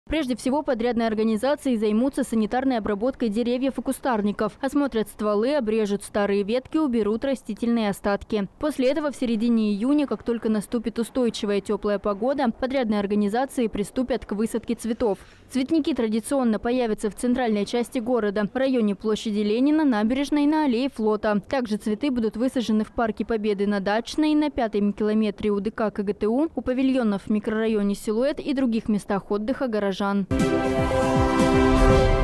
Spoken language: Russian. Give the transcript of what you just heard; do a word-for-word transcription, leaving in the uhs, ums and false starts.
Прежде всего, подрядные организации займутся санитарной обработкой деревьев и кустарников, осмотрят стволы, обрежут старые ветки, уберут растительные остатки. После этого в середине июня, как только наступит устойчивая теплая погода, подрядные организации приступят к высадке цветов. Цветники традиционно появятся в центральной части города, в районе площади Ленина, набережной, на аллее Флота. Также цветы будут высажены в парке Победы на Дачной, на пятом километре УДК КГТУ, у павильонов в микрорайоне Силуэт и других местах отдыха горожан. Жан.